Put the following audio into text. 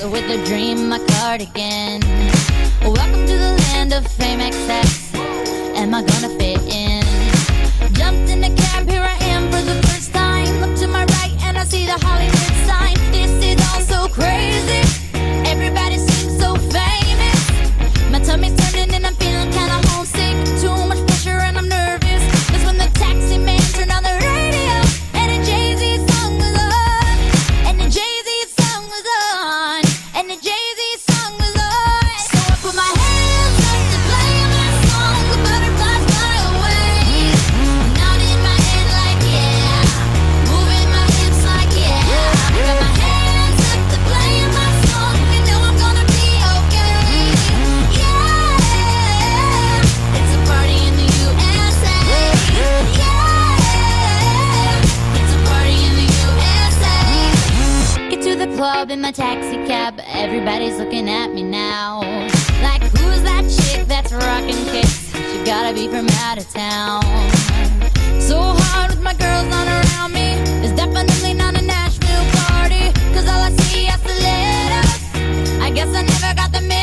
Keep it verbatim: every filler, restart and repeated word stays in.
with a dream, my cardigan. Welcome to the land of fame excess. Am I gonna fit in? Jumped in the cab, here I am for the first time. Look to my right and I see the Hollywood sign. This is all so crazy. Everybody seems so famous. My tummy's turning and I'm feeling kinda homesick. Too much pressure and I'm nervous. That's when the taxi man turned on the radio and a Jay-Z song was on. And the Jay-Z song was on. And the Jay-Z song was on. So I put my hands up to play my song. The butterflies fly away. Nod in my head like yeah. Moving my hips like yeah. I got my hands up to play my song. You know I'm gonna be okay. Yeah. It's a party in the U S A. Yeah. It's a party in the U S A. Get to the club in my taxi cab. Everybody's looking at me now. Like, who's that chick that's rocking kicks? She gotta be from out of town. So hard with my girls on around me. It's definitely not a Nashville party. Cause all I see are stilettos. I guess I never got the